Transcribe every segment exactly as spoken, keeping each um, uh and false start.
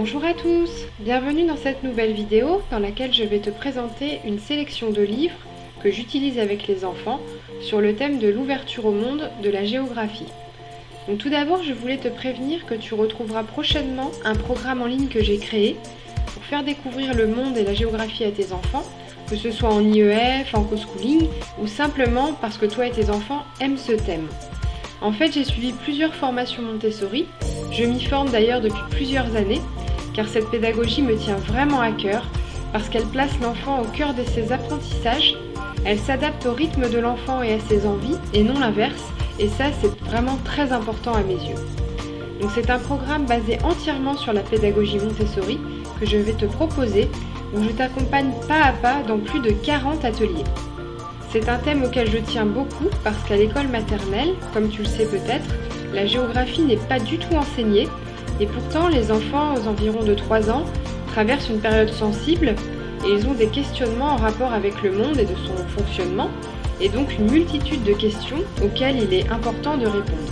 Bonjour à tous, bienvenue dans cette nouvelle vidéo dans laquelle je vais te présenter une sélection de livres que j'utilise avec les enfants sur le thème de l'ouverture au monde de la géographie. Donc tout d'abord, je voulais te prévenir que tu retrouveras prochainement un programme en ligne que j'ai créé pour faire découvrir le monde et la géographie à tes enfants, que ce soit en I E F, en co-schooling ou simplement parce que toi et tes enfants aiment ce thème. En fait, j'ai suivi plusieurs formations Montessori, je m'y forme d'ailleurs depuis plusieurs années, car cette pédagogie me tient vraiment à cœur, parce qu'elle place l'enfant au cœur de ses apprentissages, elle s'adapte au rythme de l'enfant et à ses envies, et non l'inverse, et ça c'est vraiment très important à mes yeux. Donc c'est un programme basé entièrement sur la pédagogie Montessori que je vais te proposer, où je t'accompagne pas à pas dans plus de quarante ateliers. C'est un thème auquel je tiens beaucoup parce qu'à l'école maternelle, comme tu le sais peut-être, la géographie n'est pas du tout enseignée et pourtant les enfants aux environs de trois ans traversent une période sensible et ils ont des questionnements en rapport avec le monde et de son fonctionnement et donc une multitude de questions auxquelles il est important de répondre.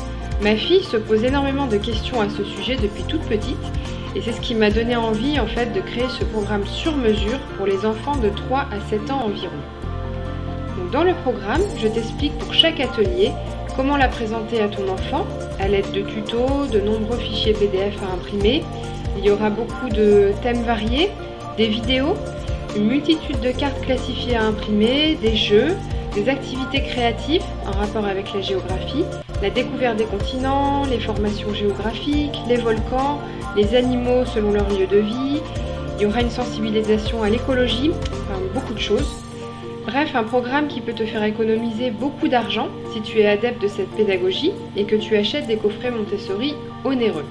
Ma fille se pose énormément de questions à ce sujet depuis toute petite et c'est ce qui m'a donné envie en fait de créer ce programme sur mesure pour les enfants de trois à sept ans environ. Donc dans le programme, je t'explique pour chaque atelier comment la présenter à ton enfant à l'aide de tutos, de nombreux fichiers P D F à imprimer. Il y aura beaucoup de thèmes variés, des vidéos, une multitude de cartes classifiées à imprimer, des jeux, des activités créatives en rapport avec la géographie, la découverte des continents, les formations géographiques, les volcans, les animaux selon leur lieu de vie. Il y aura une sensibilisation à l'écologie, enfin beaucoup de choses. Bref, un programme qui peut te faire économiser beaucoup d'argent si tu es adepte de cette pédagogie et que tu achètes des coffrets Montessori onéreux.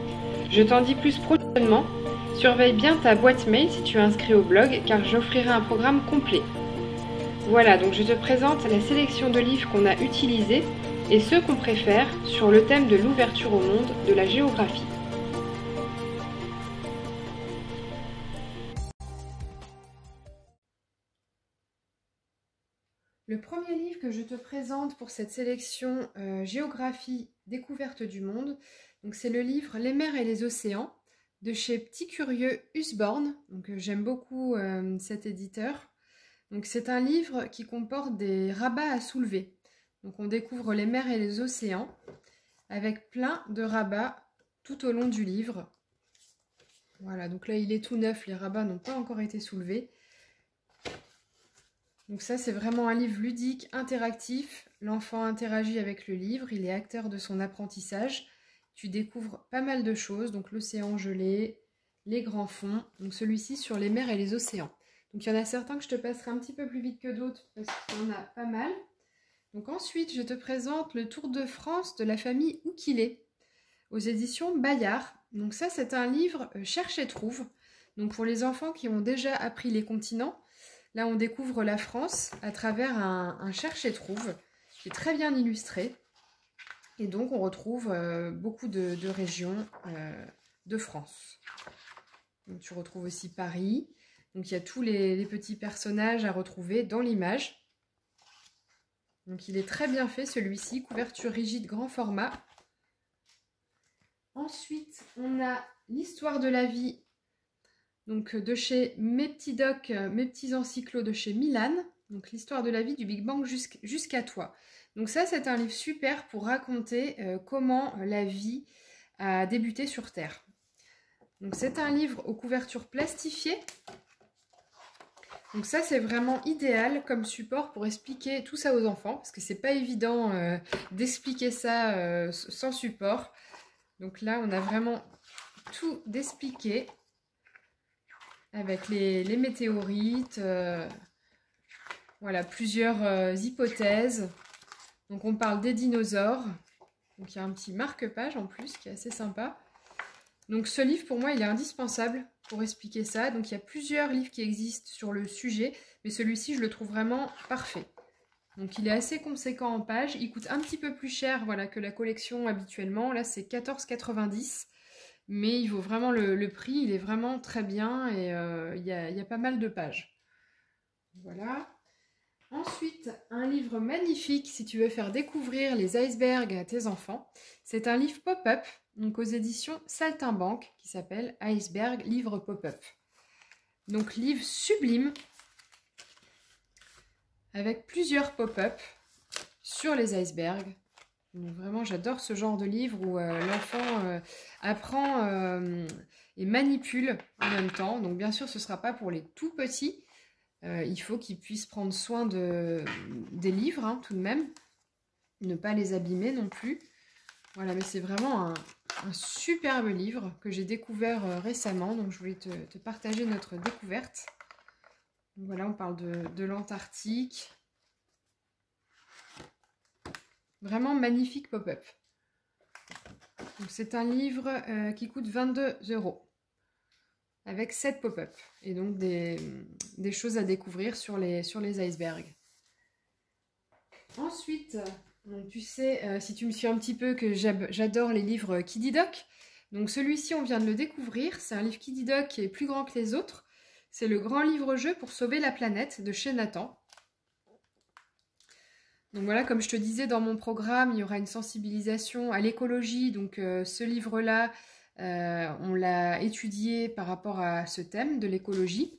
Je t'en dis plus prochainement. Surveille bien ta boîte mail si tu es inscrit au blog car j'offrirai un programme complet. Voilà, donc je te présente la sélection de livres qu'on a utilisés et ceux qu'on préfère sur le thème de l'ouverture au monde de la géographie. Le premier livre que je te présente pour cette sélection euh, Géographie, découverte du monde, c'est le livre Les mers et les océans de chez Petit Curieux Usborne. Donc euh, j'aime beaucoup euh, cet éditeur. Donc c'est un livre qui comporte des rabats à soulever. Donc on découvre les mers et les océans avec plein de rabats tout au long du livre. Voilà, donc là il est tout neuf, les rabats n'ont pas encore été soulevés. Donc ça, c'est vraiment un livre ludique, interactif. L'enfant interagit avec le livre, il est acteur de son apprentissage. Tu découvres pas mal de choses, donc l'océan gelé, les grands fonds. Donc celui-ci sur les mers et les océans. Donc il y en a certains que je te passerai un petit peu plus vite que d'autres parce qu'il y en a pas mal. Donc ensuite, je te présente le Tour de France de la famille Oukilé aux éditions Bayard. Donc ça, c'est un livre euh, cherche et trouve. Donc pour les enfants qui ont déjà appris les continents, là, on découvre la France à travers un, un cherche et trouve qui est très bien illustré. Et donc, on retrouve euh, beaucoup de, de régions euh, de France. Donc, tu retrouves aussi Paris. Donc, il y a tous les, les petits personnages à retrouver dans l'image. Donc, il est très bien fait, celui-ci. Couverture rigide, grand format. Ensuite, on a l'histoire de la vie. Donc de chez Mes Petits Docs, Mes Petits Encyclos de chez Milan. Donc l'histoire de la vie du Big Bang jusqu'à toi. Donc ça, c'est un livre super pour raconter euh, comment la vie a débuté sur Terre. Donc c'est un livre aux couvertures plastifiées. Donc ça, c'est vraiment idéal comme support pour expliquer tout ça aux enfants. Parce que c'est pas évident euh, d'expliquer ça euh, sans support. Donc là, on a vraiment tout d'expliqué. Avec les, les météorites, euh, voilà, plusieurs euh, hypothèses. Donc on parle des dinosaures. Donc il y a un petit marque-page en plus qui est assez sympa. Donc ce livre pour moi il est indispensable pour expliquer ça. Donc il y a plusieurs livres qui existent sur le sujet, mais celui-ci je le trouve vraiment parfait. Donc il est assez conséquent en pages. Il coûte un petit peu plus cher voilà, que la collection habituellement. Là c'est quatorze quatre-vingt-dix. Mais il vaut vraiment le, le prix, il est vraiment très bien et euh, il y a, il y a pas mal de pages. Voilà. Ensuite, un livre magnifique si tu veux faire découvrir les icebergs à tes enfants. C'est un livre pop-up, donc aux éditions Saltimbanque, qui s'appelle Iceberg, livre pop-up. Donc livre sublime, avec plusieurs pop-up sur les icebergs. Donc vraiment, j'adore ce genre de livre où euh, l'enfant euh, apprend euh, et manipule en même temps. Donc bien sûr, ce ne sera pas pour les tout petits. Euh, il faut qu'ils puissent prendre soin de, des livres, hein, tout de même. Ne pas les abîmer non plus. Voilà, mais c'est vraiment un, un superbe livre que j'ai découvert euh, récemment. Donc je voulais te, te partager notre découverte. Donc, voilà, on parle de, de l'Antarctique. Vraiment magnifique pop-up. C'est un livre euh, qui coûte vingt-deux euros. Avec sept pop-up. Et donc des, des choses à découvrir sur les, sur les icebergs. Ensuite, donc tu sais, euh, si tu me suis un petit peu, que j'adore les livres Kiddy Doc. Donc celui-ci, on vient de le découvrir. C'est un livre Kiddy Doc qui est plus grand que les autres. C'est le grand livre-jeu pour sauver la planète de chez Nathan. Donc voilà, comme je te disais, dans mon programme, il y aura une sensibilisation à l'écologie. Donc euh, ce livre-là, euh, on l'a étudié par rapport à ce thème de l'écologie.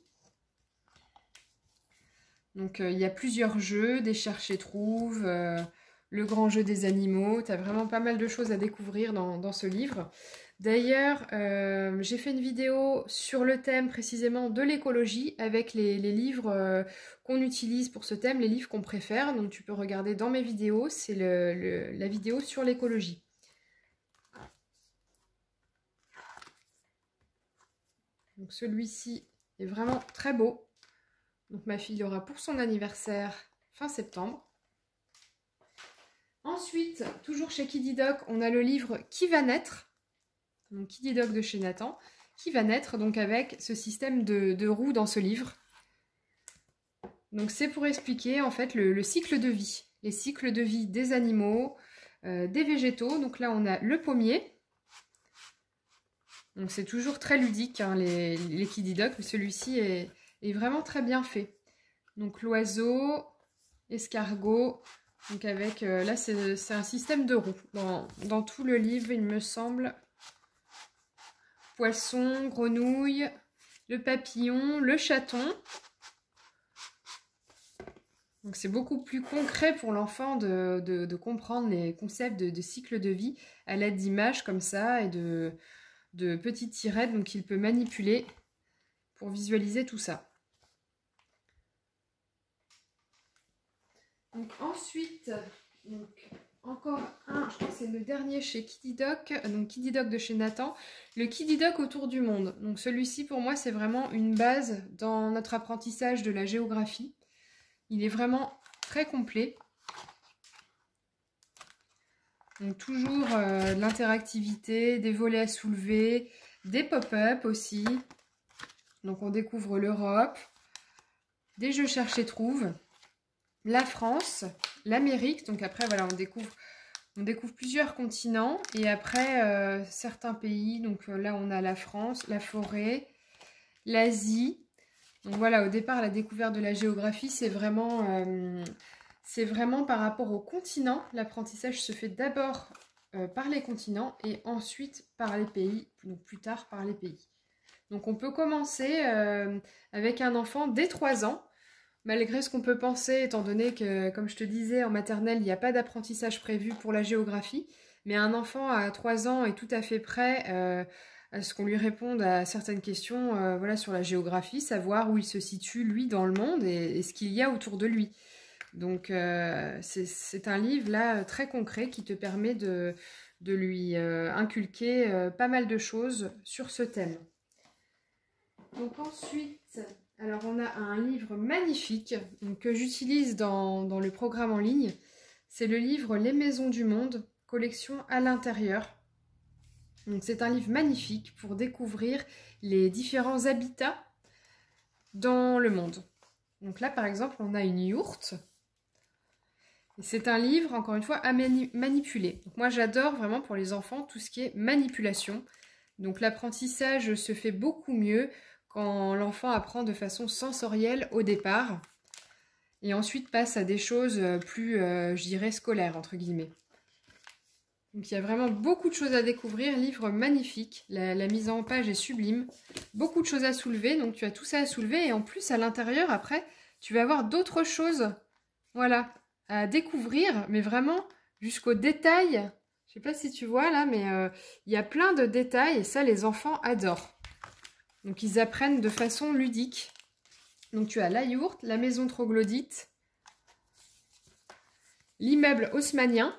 Donc euh, il y a plusieurs jeux, des cherche-et-trouve, euh, le grand jeu des animaux. Tu as vraiment pas mal de choses à découvrir dans, dans ce livre. D'ailleurs, euh, j'ai fait une vidéo sur le thème précisément de l'écologie avec les, les livres euh, qu'on utilise pour ce thème, les livres qu'on préfère. Donc tu peux regarder dans mes vidéos, c'est le, le, la vidéo sur l'écologie. Donc celui-ci est vraiment très beau. Donc ma fille l'aura pour son anniversaire fin septembre. Ensuite, toujours chez Kiddy Doc, on a le livre Qui va naître. Donc Kiddy Doc de chez Nathan, qui va naître donc avec ce système de, de roues dans ce livre. Donc c'est pour expliquer en fait le, le cycle de vie, les cycles de vie des animaux, euh, des végétaux. Donc là on a le pommier. Donc c'est toujours très ludique hein, les, les Kiddy Doc, mais celui-ci est, est vraiment très bien fait. Donc l'oiseau, escargot, donc avec euh, là c'est un système de roues dans, dans tout le livre il me semble. Poisson, grenouille, le papillon, le chaton. Donc c'est beaucoup plus concret pour l'enfant de, de, de comprendre les concepts de, de cycle de vie à l'aide d'images comme ça et de, de petites tirettes donc il peut manipuler pour visualiser tout ça. Donc ensuite, donc, encore un, je pense que c'est le dernier chez Kiddy Doc, donc Kiddy Doc de chez Nathan, le Kiddy Doc autour du monde. Donc celui-ci pour moi c'est vraiment une base dans notre apprentissage de la géographie. Il est vraiment très complet. Donc toujours euh, de l'interactivité, des volets à soulever, des pop-up aussi. Donc on découvre l'Europe, des jeux cherche-et-trouve, la France, l'Amérique. Donc après voilà on découvre, on découvre plusieurs continents et après euh, certains pays. Donc euh, là on a la France, la forêt, l'Asie. Donc voilà, au départ la découverte de la géographie c'est vraiment... Euh, C'est vraiment par rapport au continent. L'apprentissage se fait d'abord euh, par les continents et ensuite par les pays, donc plus tard par les pays. Donc on peut commencer euh, avec un enfant dès trois ans, malgré ce qu'on peut penser, étant donné que, comme je te disais, en maternelle, il n'y a pas d'apprentissage prévu pour la géographie. Mais un enfant à trois ans est tout à fait prêt euh, à ce qu'on lui réponde à certaines questions euh, voilà, sur la géographie, savoir où il se situe, lui, dans le monde et, et ce qu'il y a autour de lui. Donc euh, c'est un livre là très concret qui te permet de, de lui euh, inculquer euh, pas mal de choses sur ce thème. Donc ensuite, alors on a un livre magnifique donc, que j'utilise dans, dans le programme en ligne. C'est le livre Les Maisons du Monde, collection à l'intérieur. Donc c'est un livre magnifique pour découvrir les différents habitats dans le monde. Donc là par exemple on a une yourte. C'est un livre, encore une fois, à mani manipuler. Donc moi, j'adore vraiment pour les enfants tout ce qui est manipulation. Donc l'apprentissage se fait beaucoup mieux quand l'enfant apprend de façon sensorielle au départ et ensuite passe à des choses plus, euh, je dirais, scolaires, entre guillemets. Donc il y a vraiment beaucoup de choses à découvrir, livre magnifique, la, la mise en page est sublime, beaucoup de choses à soulever, donc tu as tout ça à soulever et en plus à l'intérieur après tu vas avoir d'autres choses, voilà, à découvrir, mais vraiment jusqu'au détail. Je sais pas si tu vois là, mais euh, il y a plein de détails et ça les enfants adorent. Donc ils apprennent de façon ludique. Donc tu as la yourte, la maison troglodyte, l'immeuble haussmannien,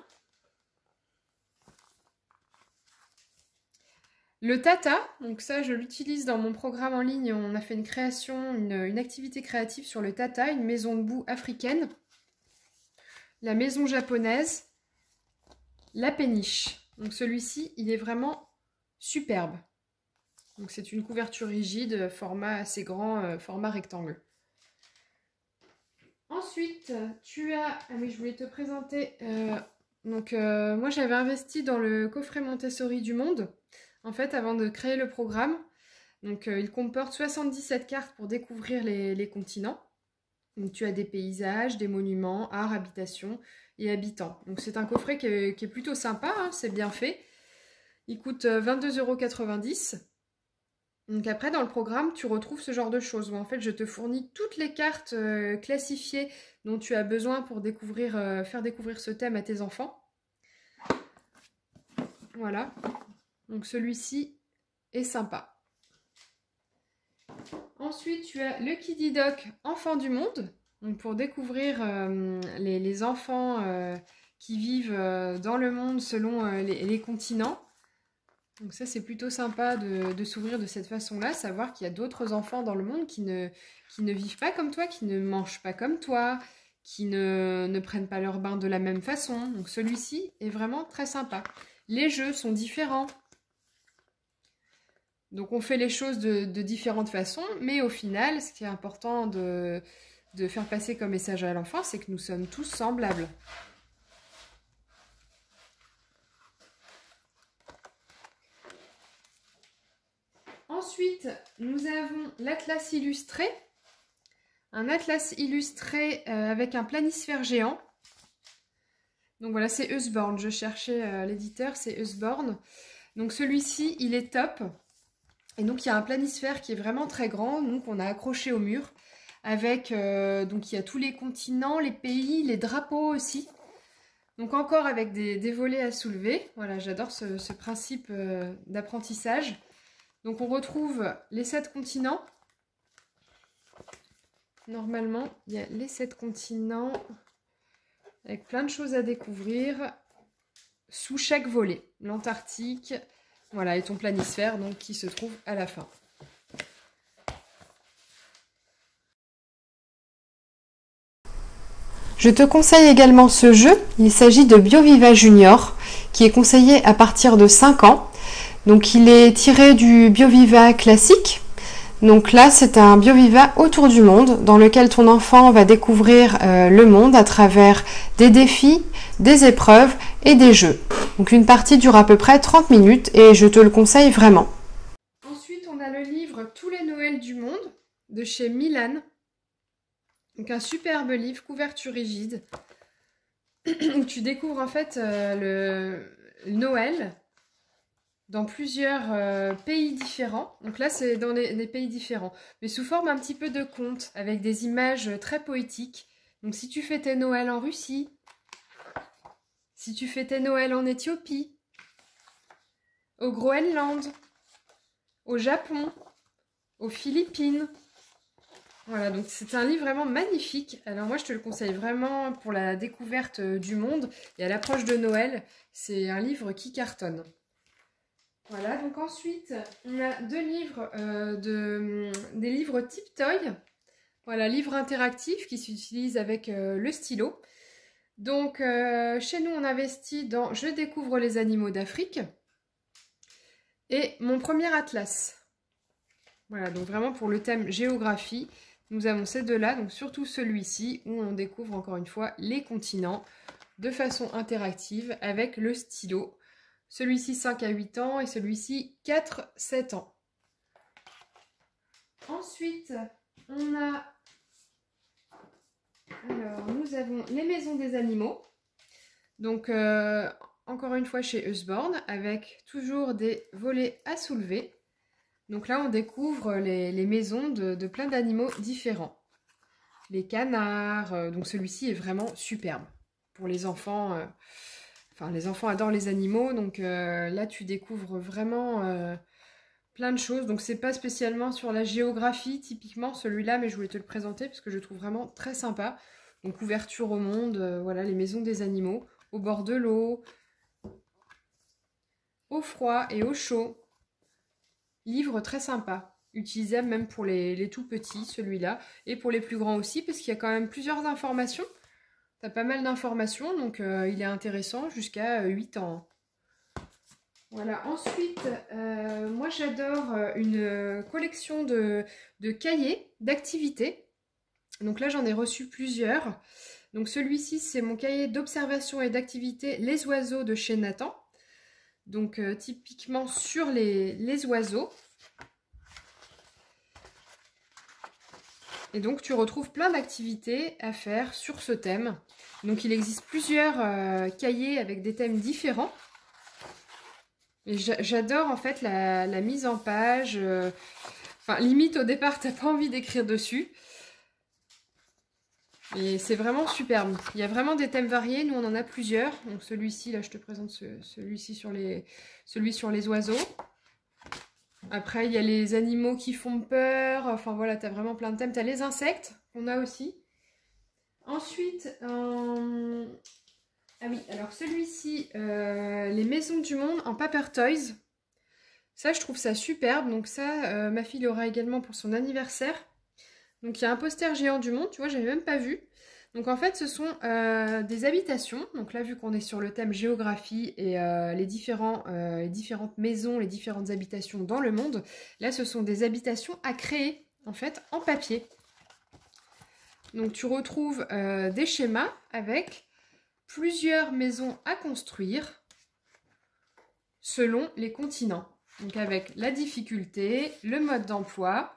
le tata, donc ça je l'utilise dans mon programme en ligne, on a fait une création, une, une activité créative sur le tata, une maison de boue africaine, la maison japonaise, la péniche. Donc celui-ci, il est vraiment superbe. Donc c'est une couverture rigide, format assez grand, euh, format rectangle. Ensuite, tu as... Ah oui, je voulais te présenter... Euh, donc euh, moi j'avais investi dans le coffret Montessori du Monde. En fait, avant de créer le programme, donc euh, il comporte soixante-dix-sept cartes pour découvrir les, les continents. Donc tu as des paysages, des monuments, art, habitation et habitants. Donc c'est un coffret qui est, qui est plutôt sympa, hein, c'est bien fait. Il coûte vingt-deux euros quatre-vingt-dix. Donc après, dans le programme, tu retrouves ce genre de choses où en fait je te fournis toutes les cartes euh, classifiées dont tu as besoin pour découvrir, euh, faire découvrir ce thème à tes enfants. Voilà. Donc celui-ci est sympa. Ensuite, tu as le Kiddy Doc Enfants du Monde. Donc pour découvrir euh, les, les enfants euh, qui vivent euh, dans le monde selon euh, les, les continents. Donc ça, c'est plutôt sympa de, de s'ouvrir de cette façon-là, savoir qu'il y a d'autres enfants dans le monde qui ne, qui ne vivent pas comme toi, qui ne mangent pas comme toi, qui ne, ne prennent pas leur bain de la même façon. Donc celui-ci est vraiment très sympa. Les jeux sont différents. Donc on fait les choses de, de différentes façons, mais au final, ce qui est important de, de faire passer comme message à l'enfant, c'est que nous sommes tous semblables. Ensuite, nous avons l'atlas illustré. Un atlas illustré euh, avec un planisphère géant. Donc voilà, c'est Usborne. Je cherchais euh, l'éditeur, c'est Usborne. Donc celui-ci, il est top. Et donc il y a un planisphère qui est vraiment très grand, donc on a accroché au mur. Avec, euh, donc il y a tous les continents, les pays, les drapeaux aussi. Donc encore avec des, des volets à soulever. Voilà, j'adore ce, ce principe euh, d'apprentissage. Donc on retrouve les sept continents. Normalement, il y a les sept continents avec plein de choses à découvrir sous chaque volet. L'Antarctique, voilà, et ton planisphère donc qui se trouve à la fin. Je te conseille également ce jeu. Il s'agit de BioViva Junior qui est conseillé à partir de cinq ans. Donc il est tiré du BioViva classique. Donc là, c'est un BioViva autour du monde dans lequel ton enfant va découvrir euh, le monde à travers des défis, des épreuves et des jeux. Donc une partie dure à peu près trente minutes et je te le conseille vraiment. Ensuite, on a le livre Tous les Noëls du monde de chez Milan. Donc un superbe livre, couverture rigide, où tu découvres en fait euh, le Noël dans plusieurs euh, pays différents. Donc là, c'est dans les, les pays différents, mais sous forme un petit peu de conte, avec des images très poétiques. Donc si tu fais tes Noëls en Russie, si tu fais tes Noëls en Éthiopie, au Groenland, au Japon, aux Philippines. Voilà, donc c'est un livre vraiment magnifique. Alors moi, je te le conseille vraiment pour la découverte du monde et à l'approche de Noël. C'est un livre qui cartonne. Voilà, donc ensuite, on a deux livres, euh, de, des livres type toy. Voilà, livre interactif qui s'utilise avec euh, le stylo. Donc, euh, chez nous, on investit dans Je découvre les animaux d'Afrique et Mon premier atlas. Voilà, donc vraiment pour le thème géographie, nous avons ces deux-là, donc surtout celui-ci où on découvre encore une fois les continents de façon interactive avec le stylo. Celui-ci cinq à huit ans et celui-ci quatre à sept ans. Ensuite, on a... Alors, nous avons les maisons des animaux. Donc, euh, encore une fois chez Usborne, avec toujours des volets à soulever. Donc là, on découvre les, les maisons de, de plein d'animaux différents. Les canards, euh, donc celui-ci est vraiment superbe. Pour les enfants, euh, enfin les enfants adorent les animaux, donc euh, là tu découvres vraiment euh, plein de choses. Donc c'est pas spécialement sur la géographie typiquement celui-là, mais je voulais te le présenter parce que je le trouve vraiment très sympa. Donc ouverture au monde, euh, voilà les maisons des animaux, au bord de l'eau, au froid et au chaud. Livre très sympa, utilisable même pour les, les tout petits, celui-là, et pour les plus grands aussi, parce qu'il y a quand même plusieurs informations. T'as pas mal d'informations, donc euh, il est intéressant jusqu'à huit ans. Voilà, ensuite, euh, moi j'adore une collection de, de cahiers d'activités. Donc là j'en ai reçu plusieurs. Donc celui-ci c'est mon cahier d'observation et d'activité Les oiseaux de chez Nathan. Donc euh, typiquement sur les, les oiseaux. Et donc tu retrouves plein d'activités à faire sur ce thème. Donc il existe plusieurs euh, cahiers avec des thèmes différents. Et j'adore en fait la, la mise en page. Euh, enfin limite au départ t'as pas envie d'écrire dessus. Et c'est vraiment superbe. Il y a vraiment des thèmes variés. Nous on en a plusieurs. Donc celui-ci là je te présente ce, celui-ci sur les, celui sur les oiseaux. Après, il y a les animaux qui font peur. Enfin, voilà, tu as vraiment plein de thèmes. Tu as les insectes, qu'on a aussi. Ensuite, euh... ah oui, alors celui-ci, euh, les maisons du monde en Paper Toys. Ça, je trouve ça superbe. Donc ça, euh, ma fille l'aura également pour son anniversaire. Donc il y a un poster géant du monde, tu vois, j'avais même pas vu. Donc en fait, ce sont euh, des habitations. Donc là, vu qu'on est sur le thème géographie et euh, les, différents, euh, les différentes maisons, les différentes habitations dans le monde, là, ce sont des habitations à créer, en fait, en papier. Donc tu retrouves euh, des schémas avec plusieurs maisons à construire selon les continents. Donc avec la difficulté, le mode d'emploi.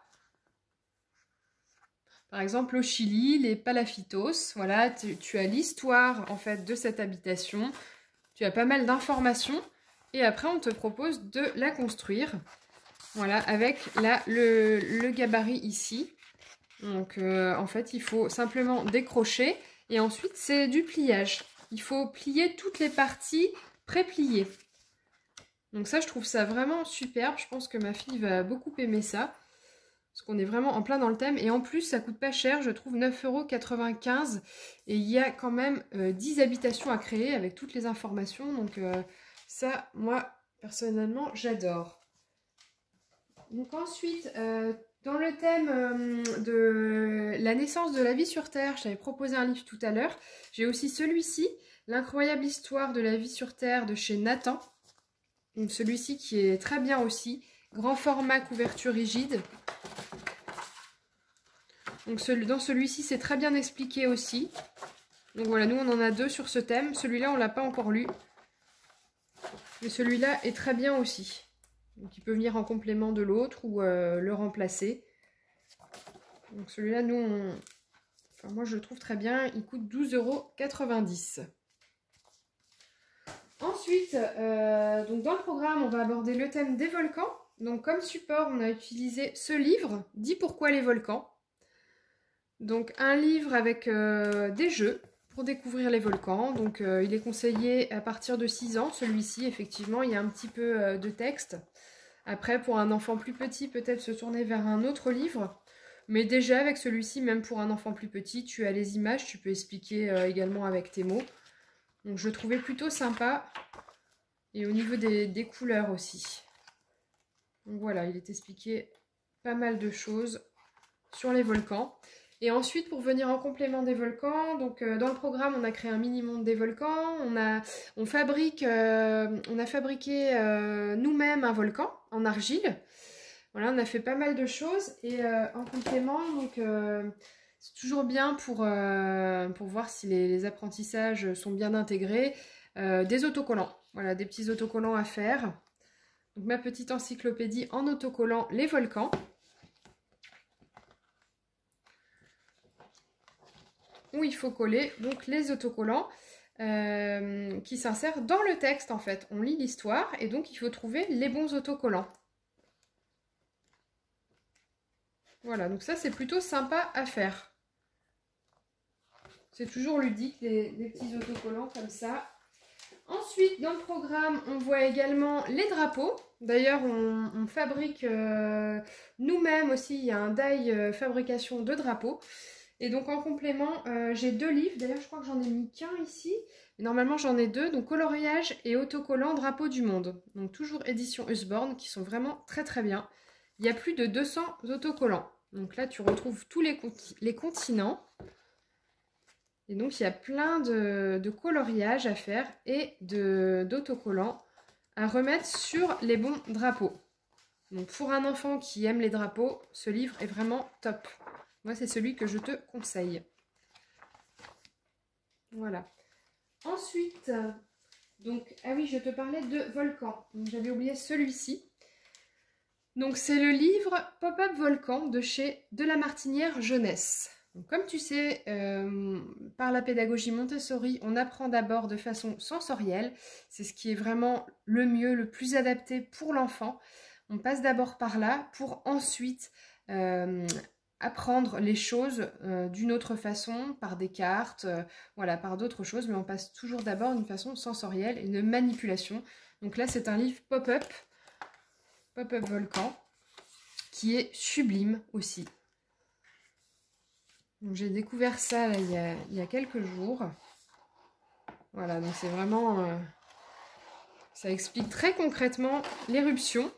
Par exemple, au Chili, les palafitos, voilà, tu, tu as l'histoire en fait de cette habitation, tu as pas mal d'informations et après on te propose de la construire, voilà, avec là le, le gabarit ici. Donc euh, en fait, il faut simplement décrocher et ensuite c'est du pliage. Il faut plier toutes les parties pré-pliées. Donc ça, je trouve ça vraiment superbe. Je pense que ma fille va beaucoup aimer ça. Parce qu'on est vraiment en plein dans le thème. Et en plus, ça coûte pas cher. Je trouve neuf euros quatre-vingt-quinze. Et il y a quand même euh, dix habitations à créer avec toutes les informations. Donc euh, ça, moi, personnellement, j'adore. Donc ensuite, euh, dans le thème euh, de la naissance de la vie sur Terre, je t'avais proposé un livre tout à l'heure. J'ai aussi celui-ci, L'incroyable histoire de la vie sur Terre de chez Nathan. Donc celui-ci qui est très bien aussi. Grand format, couverture rigide. Donc celui, dans celui-ci, c'est très bien expliqué aussi. Donc voilà, nous on en a deux sur ce thème. Celui-là, on ne l'a pas encore lu. Mais celui-là est très bien aussi. Donc il peut venir en complément de l'autre ou euh, le remplacer. Donc celui-là, nous, on... enfin, moi je le trouve très bien. Il coûte douze euros quatre-vingt-dix. Ensuite, euh, donc dans le programme, on va aborder le thème des volcans. Donc comme support, on a utilisé ce livre, Dis pourquoi les volcans. Donc un livre avec euh, des jeux pour découvrir les volcans. Donc euh, il est conseillé à partir de six ans, celui-ci, effectivement, il y a un petit peu euh, de texte. Après, pour un enfant plus petit, peut-être se tourner vers un autre livre. Mais déjà, avec celui-ci, même pour un enfant plus petit, tu as les images, tu peux expliquer euh, également avec tes mots. Donc je le trouvais plutôt sympa. Et au niveau des, des couleurs aussi. Donc voilà, il est expliqué pas mal de choses sur les volcans. Et ensuite, pour venir en complément des volcans, donc euh, dans le programme, on a créé un mini-monde des volcans. On a, on fabrique, euh, on a fabriqué euh, nous-mêmes un volcan en argile. Voilà, on a fait pas mal de choses. Et euh, en complément, donc euh, c'est toujours bien pour, euh, pour voir si les, les apprentissages sont bien intégrés. Euh, des autocollants, voilà, des petits autocollants à faire. Donc ma petite encyclopédie en autocollant les volcans. Où il faut coller donc les autocollants. euh, qui s'insère dans le texte en fait. On lit l'histoire et donc il faut trouver les bons autocollants. Voilà, donc ça c'est plutôt sympa à faire. C'est toujours ludique, les, les petits autocollants comme ça. Ensuite, dans le programme, on voit également les drapeaux. D'ailleurs, on, on fabrique euh, nous-mêmes aussi, il y a un die euh, fabrication de drapeaux. Et donc en complément, euh, j'ai deux livres. D'ailleurs, je crois que j'en ai mis qu'un ici. Mais normalement, j'en ai deux. Donc coloriage et autocollant drapeau du monde. Donc toujours édition Usborne, qui sont vraiment très très bien. Il y a plus de deux cents autocollants. Donc là, tu retrouves tous les, les continents. Et donc, il y a plein de, de coloriages à faire et d'autocollants à remettre sur les bons drapeaux. Donc, pour un enfant qui aime les drapeaux, ce livre est vraiment top. Moi, c'est celui que je te conseille. Voilà. Ensuite, donc, ah oui, je te parlais de Volcan. J'avais oublié celui-ci. Donc, c'est le livre Pop-up Volcan de chez De la Martinière Jeunesse. Donc, comme tu sais, euh, par la pédagogie Montessori, on apprend d'abord de façon sensorielle. C'est ce qui est vraiment le mieux, le plus adapté pour l'enfant. On passe d'abord par là pour ensuite euh, apprendre les choses euh, d'une autre façon, par des cartes, euh, voilà, par d'autres choses. Mais on passe toujours d'abord d'une façon sensorielle et de manipulation. Donc là, c'est un livre pop-up, Pop-up Volcan, qui est sublime aussi. J'ai découvert ça là, il, y a, il y a quelques jours. Voilà, donc c'est vraiment... Euh, ça explique très concrètement l'éruption.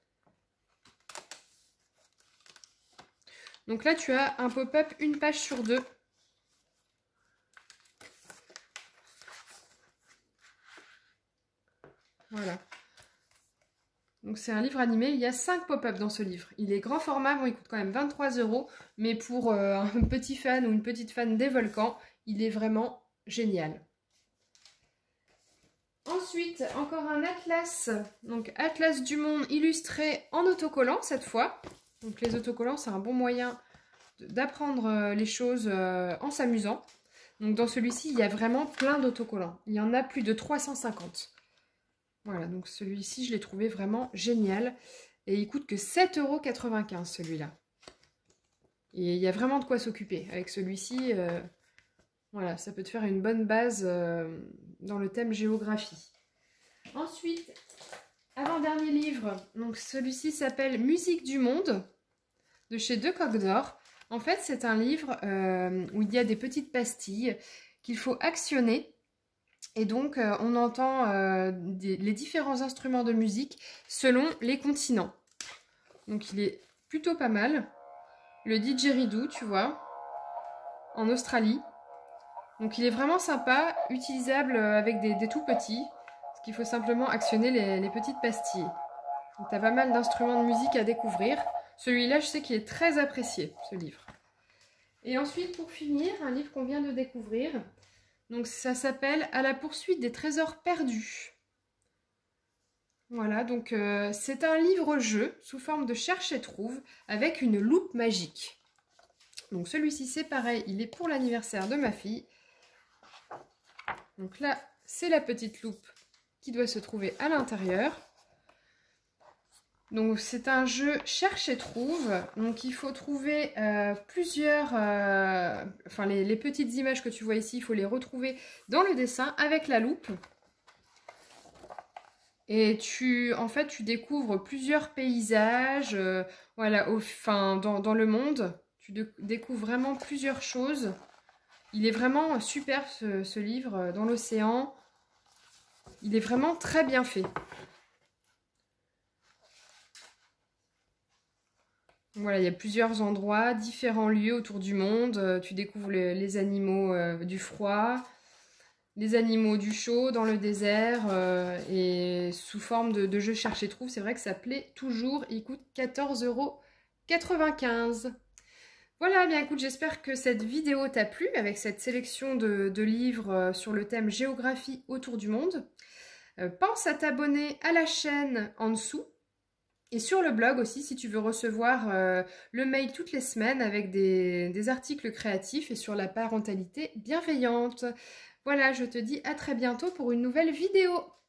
Donc là, tu as un pop-up une page sur deux. Voilà. Donc c'est un livre animé, il y a cinq pop-up dans ce livre. Il est grand format, bon il coûte quand même vingt-trois euros, mais pour euh, un petit fan ou une petite fan des volcans, il est vraiment génial. Ensuite, encore un atlas, donc Atlas du monde illustré en autocollant cette fois. Donc les autocollants, c'est un bon moyen d'apprendre les choses en s'amusant. Donc dans celui-ci, il y a vraiment plein d'autocollants. Il y en a plus de trois cent cinquante. Voilà, donc celui-ci, je l'ai trouvé vraiment génial. Et il coûte que sept euros quatre-vingt-quinze celui-là. Et il y a vraiment de quoi s'occuper. Avec celui-ci, euh, voilà, ça peut te faire une bonne base euh, dans le thème géographie. Ensuite, avant-dernier livre, donc celui-ci s'appelle Musique du monde, de chez De Coq d'Or. En fait, c'est un livre euh, où il y a des petites pastilles qu'il faut actionner. Et donc, euh, on entend euh, des, les différents instruments de musique selon les continents. Donc, il est plutôt pas mal. Le didgeridoo, tu vois, en Australie. Donc, il est vraiment sympa, utilisable avec des, des tout petits. Parce qu'il faut simplement actionner les, les petites pastilles. Donc, tu as pas mal d'instruments de musique à découvrir. Celui-là, je sais qu'il est très apprécié, ce livre. Et ensuite, pour finir, un livre qu'on vient de découvrir... Donc ça s'appelle « À la poursuite des trésors perdus ». Voilà, donc euh, c'est un livre-jeu sous forme de cherche et trouve avec une loupe magique. Donc celui-ci c'est pareil, il est pour l'anniversaire de ma fille. Donc là, c'est la petite loupe qui doit se trouver à l'intérieur. Donc c'est un jeu cherche et trouve, donc il faut trouver euh, plusieurs, euh, enfin les, les petites images que tu vois ici, il faut les retrouver dans le dessin avec la loupe. Et tu, en fait, tu découvres plusieurs paysages, euh, voilà, au, enfin, dans, dans le monde, tu de, découvres vraiment plusieurs choses. Il est vraiment super ce, ce livre, dans l'océan, il est vraiment très bien fait. Voilà, il y a plusieurs endroits, différents lieux autour du monde. Tu découvres les, les animaux euh, du froid, les animaux du chaud dans le désert euh, et sous forme de, de jeu cherche et trouve. C'est vrai que ça plaît toujours. Il coûte quatorze euros quatre-vingt-quinze. Voilà, bien écoute, j'espère que cette vidéo t'a plu avec cette sélection de, de livres sur le thème géographie autour du monde. Euh, pense à t'abonner à la chaîne en dessous. Et sur le blog aussi, si tu veux recevoir euh, le mail toutes les semaines avec des, des articles créatifs et sur la parentalité bienveillante. Voilà, je te dis à très bientôt pour une nouvelle vidéo.